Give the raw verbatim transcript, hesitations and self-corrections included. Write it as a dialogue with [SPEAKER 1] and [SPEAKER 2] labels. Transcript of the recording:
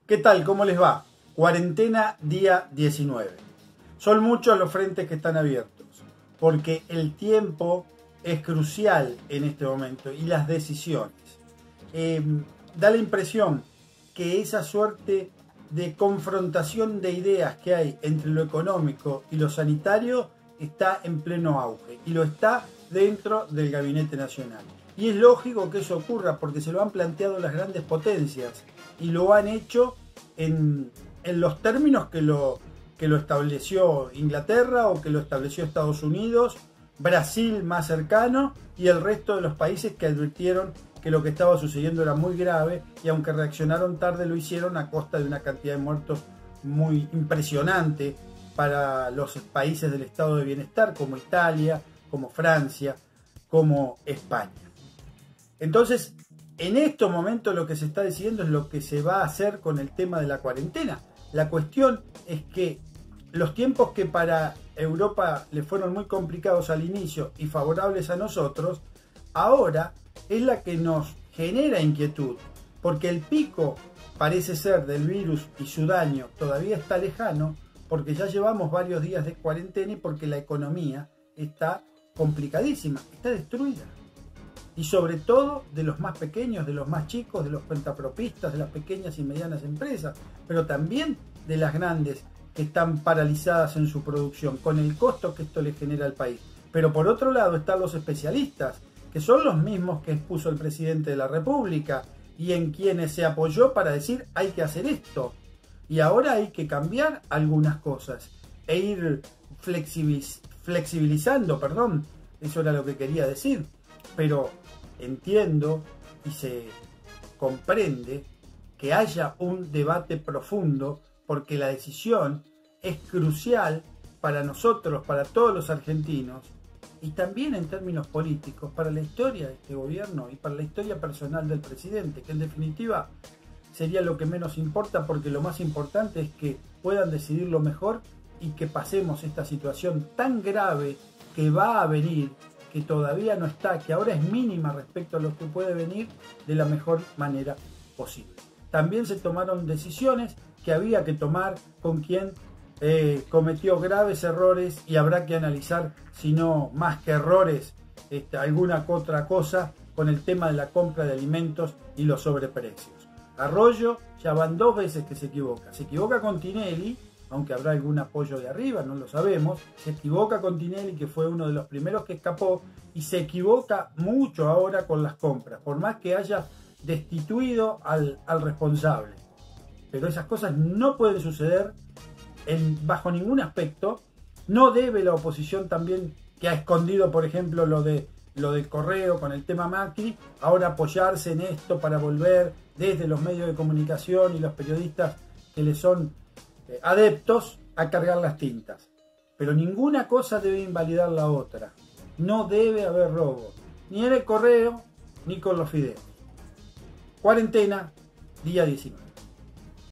[SPEAKER 1] ¿Qué tal? ¿Cómo les va? Cuarentena día diecinueve. Son muchos los frentes que están abiertos, porque el tiempo es crucial en este momento y las decisiones. Eh, da la impresión que esa suerte de confrontación de ideas que hay entre lo económico y lo sanitario está en pleno auge y lo está dentro del Gabinete Nacional. Y es lógico que eso ocurra porque se lo han planteado las grandes potencias y lo han hecho en, en los términos que lo, que lo estableció Inglaterra o que lo estableció Estados Unidos, Brasil más cercano y el resto de los países que advirtieron que lo que estaba sucediendo era muy grave y aunque reaccionaron tarde lo hicieron a costa de una cantidad de muertos muy impresionante para los países del estado de bienestar como Italia, como Francia, como España. Entonces, en estos momentos lo que se está decidiendo es lo que se va a hacer con el tema de la cuarentena. La cuestión es que los tiempos que para Europa le fueron muy complicados al inicio y favorables a nosotros, ahora es la que nos genera inquietud, porque el pico parece ser del virus y su daño todavía está lejano, porque ya llevamos varios días de cuarentena y porque la economía está complicadísima, está destruida. Y sobre todo de los más pequeños, de los más chicos, de los cuentapropistas, de las pequeñas y medianas empresas, pero también de las grandes que están paralizadas en su producción, con el costo que esto le genera al país. Pero por otro lado están los especialistas, que son los mismos que expuso el presidente de la República y en quienes se apoyó para decir hay que hacer esto. Y ahora hay que cambiar algunas cosas e ir flexibiliz- flexibilizando, perdón, eso era lo que quería decir. Pero entiendo y se comprende que haya un debate profundo porque la decisión es crucial para nosotros, para todos los argentinos y también en términos políticos para la historia de este gobierno y para la historia personal del presidente, que en definitiva sería lo que menos importa porque lo más importante es que puedan decidir lo mejor y que pasemos esta situación tan grave que va a venir, que todavía no está, que ahora es mínima respecto a lo que puede venir, de la mejor manera posible. También se tomaron decisiones que había que tomar con quien eh, cometió graves errores y habrá que analizar, si no más que errores, este, alguna otra cosa con el tema de la compra de alimentos y los sobreprecios. Arroyo ya van dos veces que se equivoca. Se equivoca con Tinelli, aunque habrá algún apoyo de arriba, no lo sabemos. Se equivoca con Tinelli, que fue uno de los primeros que escapó, y se equivoca mucho ahora con las compras, por más que haya destituido al, al responsable. Pero esas cosas no pueden suceder en, bajo ningún aspecto. No debe la oposición también, que ha escondido, por ejemplo, lo de lo del correo con el tema Macri, ahora apoyarse en esto para volver desde los medios de comunicación y los periodistas que le son eh, adeptos a cargar las tintas. Pero ninguna cosa debe invalidar la otra. No debe haber robo, ni en el correo, ni con los fideos. Cuarentena, día diecinueve.